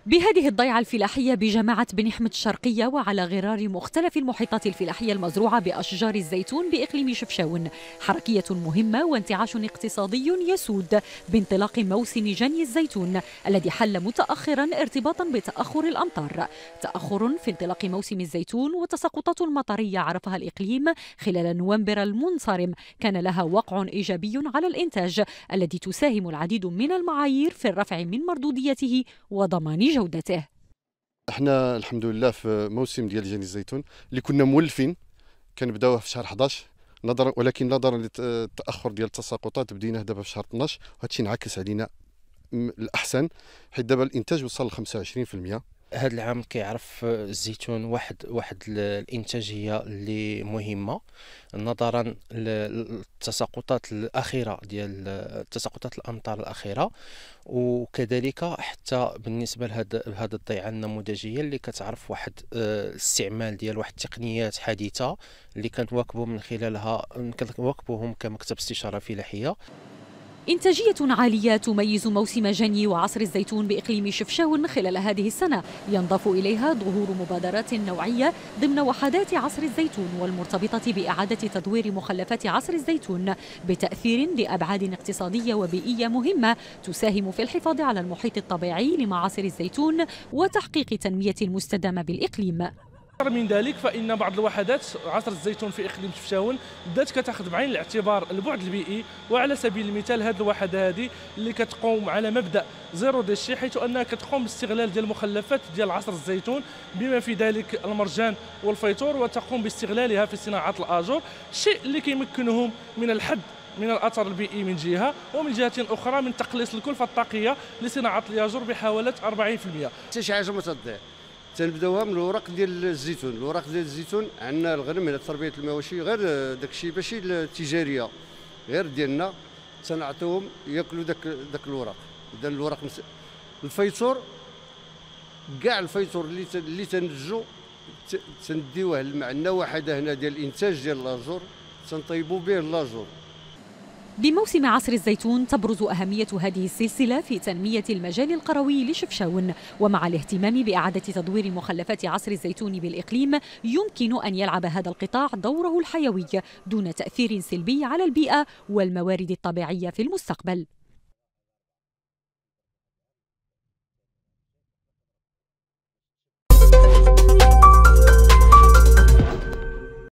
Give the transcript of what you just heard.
بهذه الضيعة الفلاحية بجماعة بن حمد الشرقية وعلى غرار مختلف المحيطات الفلاحية المزروعة بأشجار الزيتون بإقليم شفشاون، حركية مهمة وانتعاش اقتصادي يسود بانطلاق موسم جني الزيتون الذي حل متأخرا ارتباطا بتأخر الأمطار. تأخر في انطلاق موسم الزيتون وتساقطات مطرية عرفها الإقليم خلال نوفمبر المنصرم كان لها وقع إيجابي على الإنتاج الذي تساهم العديد من المعايير في الرفع من مردوديته وضمان جودته. احنا الحمد لله في موسم ديال جني الزيتون اللي كنا مولفين كنبداوه في شهر 11 ولكن نظرا للتاخر ديال التساقطات بديناه دابا في شهر 12 وهذا الشيء انعكس علينا الاحسن حيت دابا الانتاج وصل ل 25%. هذا العام كيعرف الزيتون واحد الانتاجيه اللي مهمه نظرا للتساقطات الاخيره ديال تساقطات الامطار الاخيره، وكذلك حتى بالنسبه لهذا الضيعه النموذجيه اللي كتعرف واحد الاستعمال ديال واحد التقنيات حديثه اللي كنواكبوا من خلالها كنواكبوهم كمكتب استشاره فلاحيه. إنتاجية عالية تميز موسم جني وعصر الزيتون بإقليم شفشاون خلال هذه السنة، ينضاف إليها ظهور مبادرات نوعية ضمن وحدات عصر الزيتون والمرتبطة بإعادة تدوير مخلفات عصر الزيتون بتأثير لأبعاد اقتصادية وبيئية مهمة تساهم في الحفاظ على المحيط الطبيعي لمعاصر الزيتون وتحقيق تنمية مستدامة بالإقليم. أكثر من ذلك فإن بعض الوحدات عصر الزيتون في إقليم شفشاون بدات كتاخذ بعين الاعتبار البعد البيئي، وعلى سبيل المثال هذه الوحدة هذه اللي كتقوم على مبدأ زيرو ديشي، حيث أنها كتقوم باستغلال ديال المخلفات ديال عصر الزيتون بما في ذلك المرجان والفيتور، وتقوم باستغلالها في صناعة الآجور، الشيء اللي كيمكنهم من الحد من الاثر البيئي من جهه، ومن جهه اخرى من تقليص الكلفه الطاقيه لصناعه الياجور بحوالي 40%. حتى شي حاجه ما تضيع. تنبداوها من الوراق ديال الزيتون، الوراق ديال الزيتون عندنا الغنم هنا تربيه المواشي غير داكشي ماشي التجاريه غير ديالنا تنعطيوهم ياكلوا داك الوراق. اذا الوراق الفيتور كاع الفيتور اللي تنتجوا تنديوه عندنا وحده هنا ديال الانتاج ديال اللاجور تنطيبوا به اللاجور. بموسم عصر الزيتون تبرز أهمية هذه السلسلة في تنمية المجال القروي لشفشاون، ومع الاهتمام بإعادة تدوير مخلفات عصر الزيتون بالإقليم يمكن أن يلعب هذا القطاع دوره الحيوي دون تأثير سلبي على البيئة والموارد الطبيعية في المستقبل.